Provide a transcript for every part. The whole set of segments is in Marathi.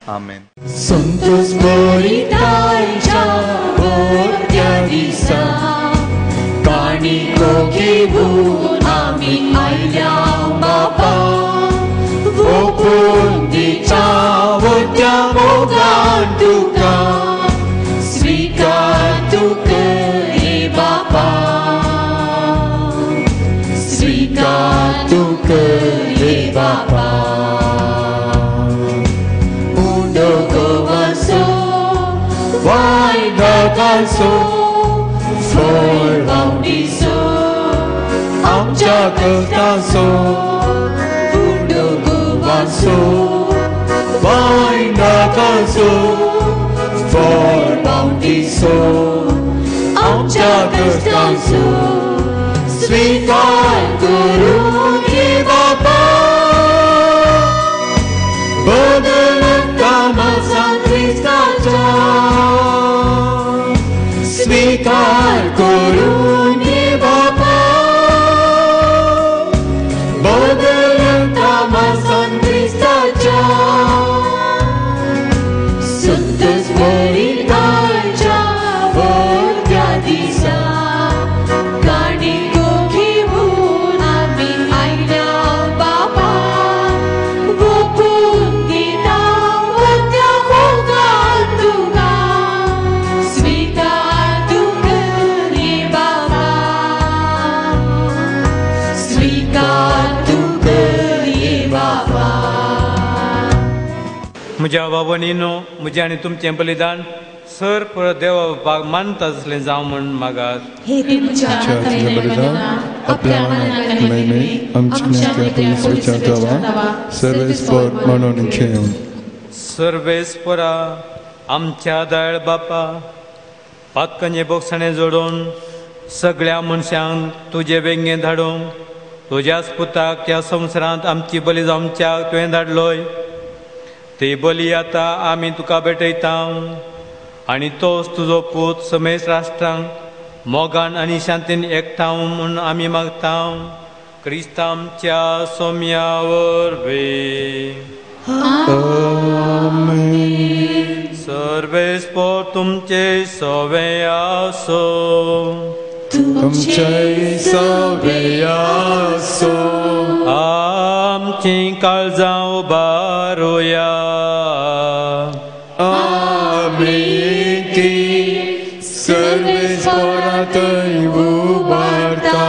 आमेन. संतोष बळीतांच्या बोरत्या दिसा काणिको घेऊन आम्ही आयल्या बापा ओपुंदीच्या वरत्या मोगान तुका स्वीकार तू कर हे बापा स्वीकार तू कर हे बापा वायदाकांचो फळ वावडीचो आमच्या कश्टांचो उडोगोवाचो वायदाकांचो फळ वावडीचो आमच्या कश्टांचो स्वीकार करून हे बापा बदलत कामाचा ख्रिस्ताचा स्वीकार करून हे बापा बदलता माझा ख्रिस्ताच्या संतोष बळीदाच्या वरत्या दिसा काणिको घेऊन आम्ही आयल्या बापा ओपुंदीच्या वरत्या मोगान तुका स्वीकार म्हज्या बाबनीनो म्हजें आनी तुमचें बलिदान सर परत देवा बापाक मानता असलें जावं म्हण मागात. बलिदान आपल्या सर्वेस्पर म्हणून सर्वेस्परा आमच्या दयाळ बापा पातकंजे बोगसाणें जोडून सगळ्या मनशांक तुजे वेंगें धाडूंक तुज्याच पुताक ह्या संवसारांत आमची बली जावच्याक तुवें धाडलोय. ते बली आतां आमी तुका भेटयता आनी तोच तुजो पूत समेस्त राष्ट्रांक मोगान आनी शांतीन एकठांव म्हूण आमी मागता क्रिस्तांच्या सोम्या वरवीं. सर्वेस्पर तुमचे सवे आसो. तुमचे सवे आसो. आमची काळजां उबारुया. आमी ती सर्वेस्परांतय उबारता.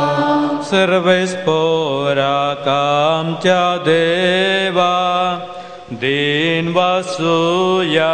सर्वेस्पराक आमच्या देवा दिन वासुया.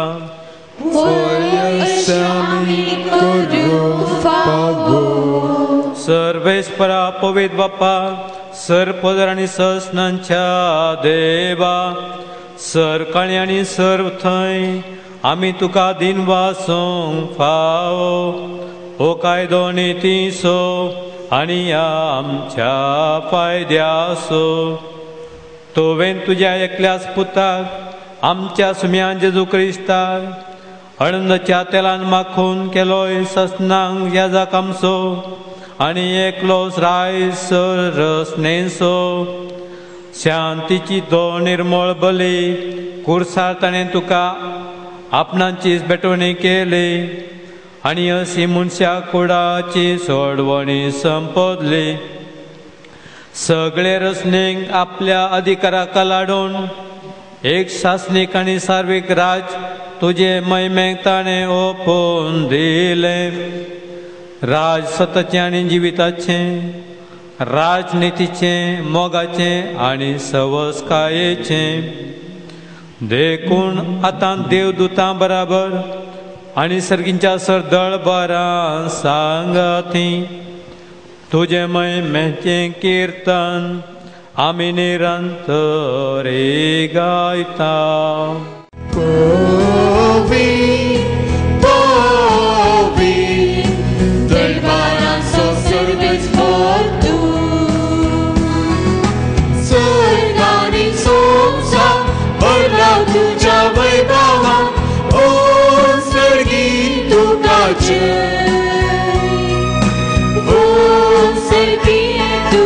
सर्वेस्परा पवित्र बापा सर पदर आनी ससनांच्या देवा सर काळी आनी सर थंय आमी तुका दिन वासूंक फावो. हो कायदो नितीसो आनी आमच्या फायद्यासो. तुवें तुज्या एकल्याच पुताक आमच्या सुम्यान जेजू क्रिस्ताक हळदच्या तेलान माखून केलोय ससनांक याजाक आमचो आनी एकलोच रायस रसनेसो. शांतीची तो निर्मळ बली कुर्सार ताणें तुका आपणाचीच बेटवणी केली आनी अशी मनशा कुडाची सोडवणी संपदली. सगळे रसनेक आपल्या अधिकाराक लाडून एक शासनीक आनी सार्वीक राज तुजे महिमेक ताणें ओपून दिलें. राज सतचें आनी जिविताचें राजनितीचें मोगाचें आनी सवस्कायेचें. देखून आतां देवदूतां बराबर आनी सर्गींच्या सरदळबारां सांगाती तुजे महिमेचें कीर्तन आमी निरंतरी गायता.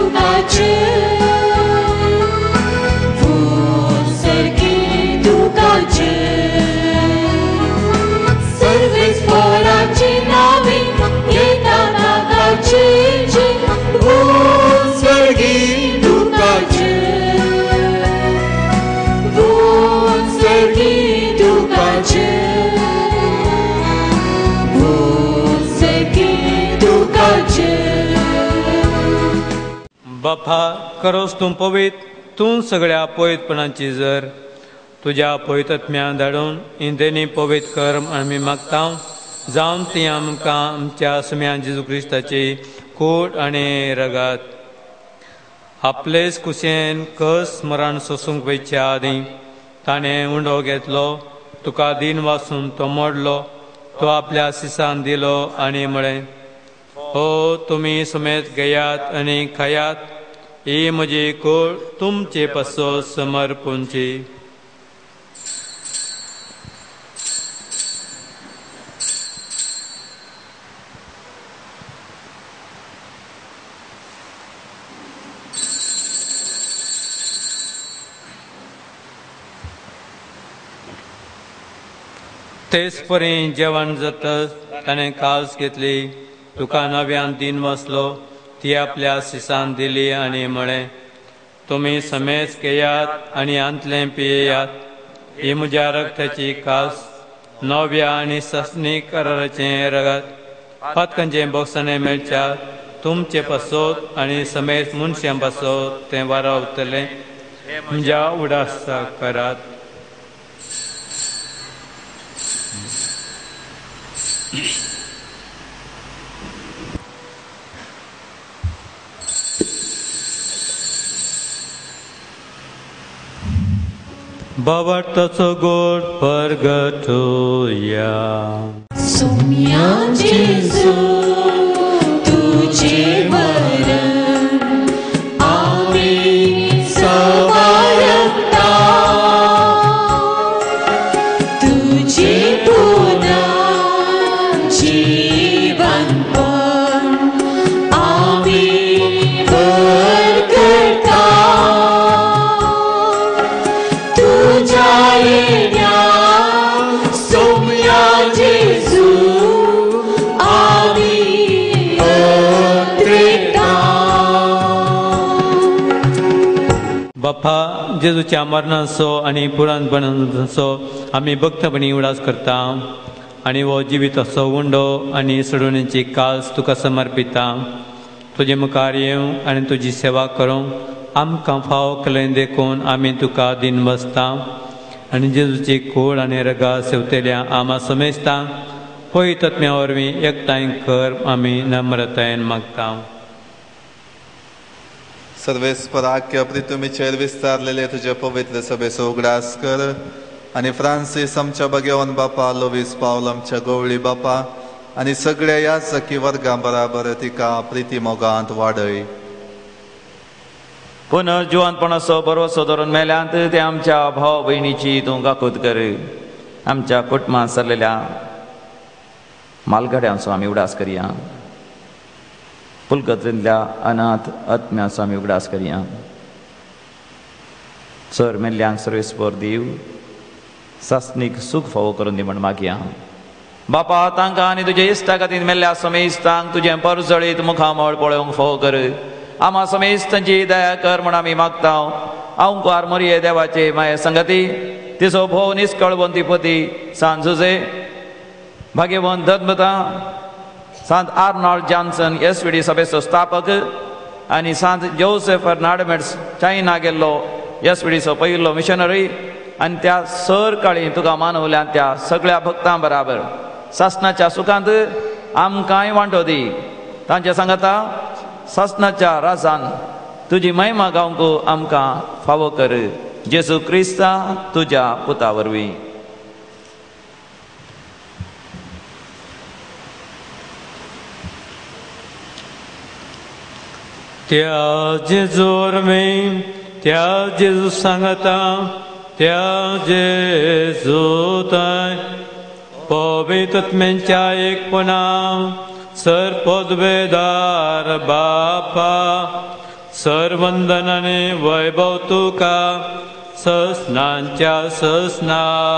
तुका तुकाचे सर्वेच पोराची नावे येता नागाचे स्वर्गी तुकाचे स्वर्गी तुकाचे स्वर्गी तुकाचे बापा करोस तूं पवित तूं सगळ्या पवितपणाची जर तुज्या पवित्रत्म्यान धाडून इंदेनी पवित कर आमी मागता जावन ती आमकां आमच्या सुम्या जेजू क्रिस्ताची कूड आनी रगात आपलेच कुशेन कस मरण सोसूंक वयच्या आदीं ताणें उंडो घेतलो तुका दिन वाचून तो मोडलो तो आपल्या सिसान दिलो आनी म्हळें हो तुमी सुमेत घेयात आनी खायात ही म्हजी कूड तुमचे पासो समर्पूंची तेच परी जेवण जातच ताणें कास घेतली तुका नव्यान दिन वसलो ती आपल्या सिसान दिली आनी म्हळें तुमी समेज घेयात आनी आंतलें पियेयात ही म्हज्या रक्ताची कास नव्या आनी ससनी कराराचें रगत पतकांचें बोगसणें मेळच्या तुमचे पासोत आनी समेज मनशां पासोत तें वारावतलें म्हज्या उडासा करात बावटाचो गोड परगटुया सुम्या जेजू तुझे मरण आमी सवारता तुझे पुन्हा जीवनपण आमी वर करता तुझ्या येण्या सोम्या जेजू आमी अत्रेता बापा जेजूच्या मरणाचो आनी पुराणपणाचो आमी भक्तपणी उडास करता आनी हो जिवीत असो उंडो आनी सोडवणेची कास तुका समर्पिता तुजे मुखार येवं आनी तुजी सेवा करूंक आमकां फाव केलें देखून आमी तुका दिन बसता आनी जेजूची कूड आनी रगा सेवतेल्या आमा समेजता पवित्रत्म्या वरवीं एकठांय कर आमी नम्रतायेन मागता सर्वेस्पराक्य प्रितुमीचेर विस्तारलेले तुजे पवित्र सभेचो उगडास कर आनी फ्रांसीस आमच्या भगेवन बापा लोवीस पावल आमच्या गवळी बापा आनी सगळ्या ह्या सखी वर्गां बराबर तिका प्रिती मोगांत वाडय पुनर्जिवनपणाचो भरवसो धरून मेल्यांत ते आमच्या भाव भयणीची तूं गाकूत कर आमच्या कुटुंबांत सरलेल्या मालगड्यांचो आमी उडास करया पुलकत्रेंतल्या अनाथ आत्म्याचो आमी उगडास करया चर मेल्ल्यांक सर्वेस्पर दीव सासनीक सूख फावो करून दी म्हण मागया बापा तांकां आनी तुजे इश्टा खातीर मेल्ल्या समेस्तांक तुजें परजळीत मुखामळ पळोवंक फावो कर आमा समेस्तांची दया कर म्हण आमी मागता आंवकार मोरये देवाचे माये संगती तिचो भोव निश्कळवंती पती सांत जुजे भाग्यवंत दत्मता सांत आर्नॉल्ड जॉन्सन एसवीडी सभेचो स्थापक आनी सांत जोसेफ फर्नांडमेट्स चायना गेल्लो एसवीडीचो पयलो मिशनरी आनी त्या सर काळी तुका मानवल्या त्या सगळ्या भक्तां बराबर सासणाच्या सुखांत आमकांय वांटो दी तांचे सांगता सासणाच्या राजान तुजी महिमा गावंक आमकां फावो कर जेजू क्रिस्ता तुज्या पुता वरवीं त्या जेजूर में त्या जेजू सांगता त्या जेजू ताय पवित्रत्म्यांच्या एकपणा सर पदवेदार बापा सर वंदन आनी वैभव तुका ससनांच्या ससना.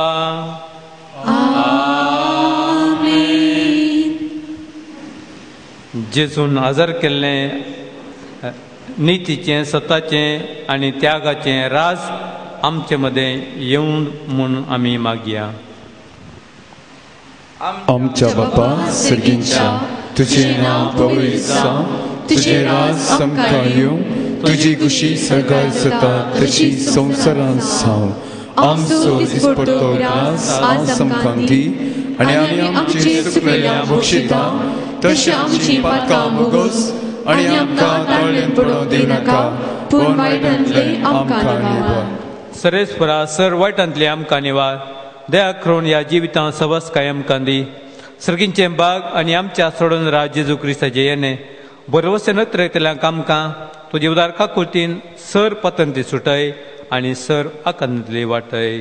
जेजून आजार केल्लें नितीचें सताचें आनी त्यागाचें राज आमचे मदें येवन म्हूण आमी मागया. आमच्या बापा सर्गींच्या तुझें नांव पवित्र जावं, तुझें राज आमकां येवं, तुजी कुशी सगळ्या जाता तशी संवसारांत जावं. आमचो दिसपडटो ग्रास आज आमकां दी आनी आमी आमची चुकलेल्या बक्षिता तशी आमची पातकां भोगोस आनी आमकां ताळ्यान पडोवंक दिवं नाका, पूण वायटांतले आमकां निवार. सरेस्परा सर वायटांतले आमकां निवार. दया करून ह्या जिवितां सबस काय आमकां दी. सर्गींचें बाग आनी आमच्या सोडून राव जेजू क्रिस्ताचे येणे बरोवसे नत्रेतल्यांक आमकां तुजे उदार काकुळतीन सर पतंती सुटय आनी सर आकांतली वाटय.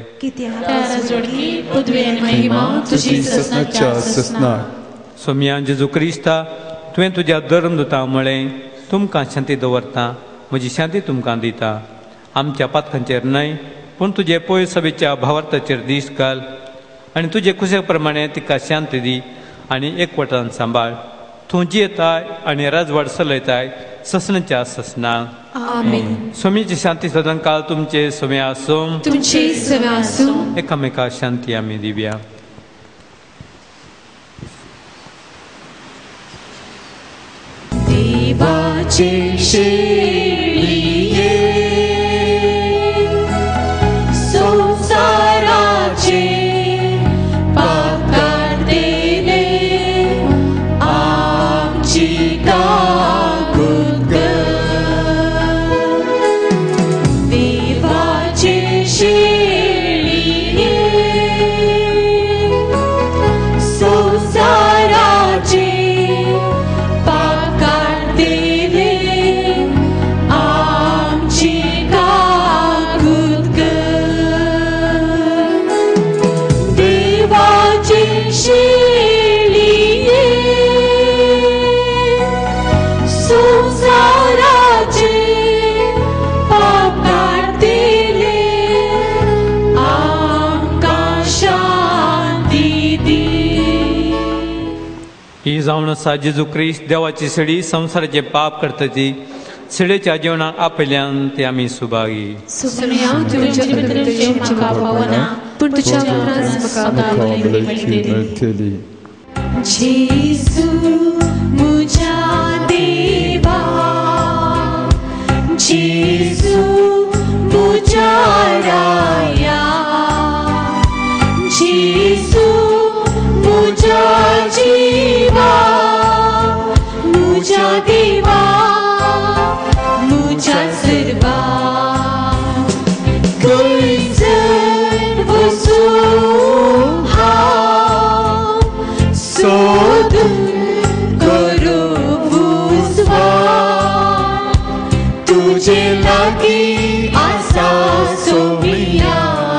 तुजी ससनाच्या ससनार. सोम्या जेजू क्रिस्ता तुवें तुज्या धर्मदुतां म्हळें तुमकां शांती दवरता, म्हजी शांती तुमकां दिता. आमच्या पातकांचेर न्हय पूण तुजे पयर सभेच्या भावार्थाचेर दीस घाल आनी तुजे कुशे प्रमाणे तिका शांती दी आनी एकवटान सांबाळ. तूं जियेताय आनी राजवाड चलयताय ससनाच्या ससना. सोम्याची शांती सदां काळ तुमचे सोमे आसूं, एकामेका शांती आमी दिवया. देवाचे शेळिये संसाराचे पाकारतेले आमची काकूत ग. देवाचे शेळिये संसाराचे ही जावन आसा जेजू क्रिस्त देवाची सिडी संवसाराचे पाप करता ती सिडेच्या जेवणाक आपयल्यान ते आमी सुभागी. जेसू मुझा देवा, जेसू मुझा राया, जेसू मुझा जीवा, मुझा देवा, मुझा सर्वा. खंयसर वचूं हांव सोदून करूं सुवार, तुजे लागीं आसा सोमिया,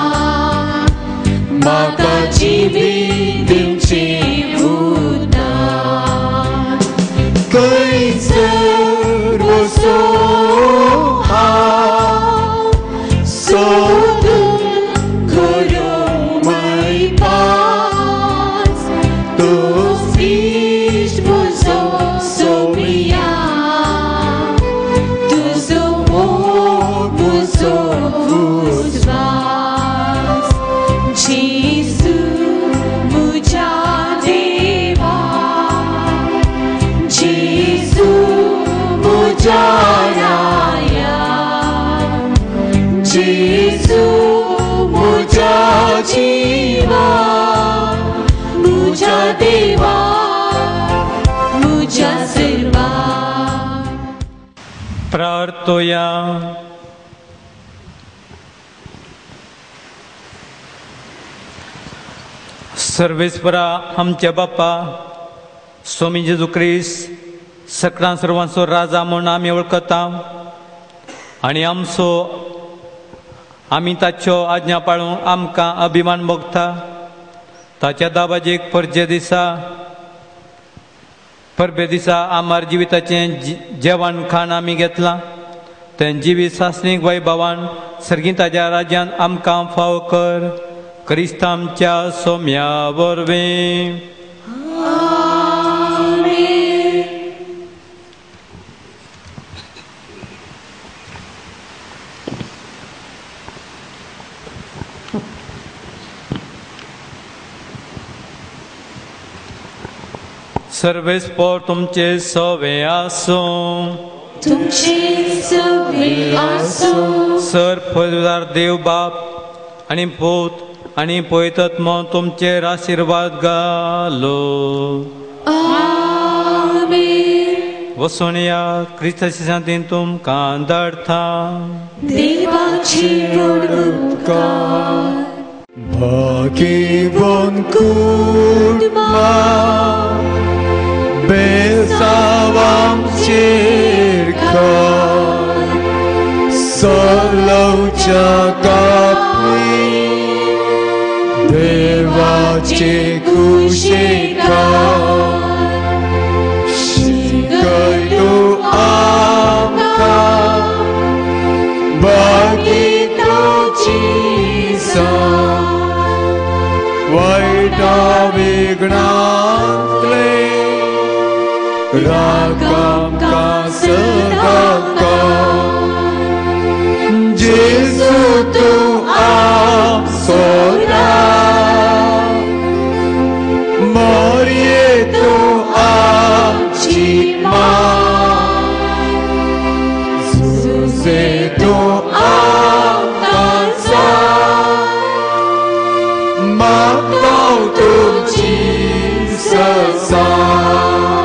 म्हाका जिवीत दिवचें उरना. खंयसर वचूं हांव सोदून करूं माय पास, तोच इश्ट म्हजो सोमिया, तुजो मोग म्हजो उस्वास. जेसू मुझा देवा, जेसू मुझा राया, जेसू मुझा जीवा, मुझा देवा, मुझा सर्वा. प्रार्थोया. सर्वेस्परा आमच्या बापा स्वामी जेजू क्रिस्त सकरां सर्वांचो राजा म्हूण आमी वळखता आनी आमी ताच्यो आज्ञा पाळूंक आमकां अभिमान भोगता. ताच्या दाबाजेक परबे दिसा आमार जिविताचें जेवण खाण आमी घेतलां. तेंची बी सासणीक वैभवान सर्गी ताज्या राज्यान आमकां फाव कर. क्रिस्त आमच्या सोम्या वरवीं. सर्वेस्पोर तुमचे सवे आसूं. तुमचे सवे आसूं. सर फळदार देव बाप आनी पूत आनी पवित्रात्मा तुमचेर आशिर्वाद घालो. आमेन. वसून या क्रिस्ताची शांतीन तुमकां धाडटा. देवाची उपकार. भाग्यवान कुटुंबा बेसावांचेर घाल. सलवच्या कापी देवाचे कुशेकार. शिकयलो आमकां भागितोची सांग. वायटा विघ्नांतले राग आमकां सदांकाळ. जेजू तूं आमचो राग. मरिये तूं आमची माय. झुजे तूं आमकां जाय. मागतां तुमची ससाय.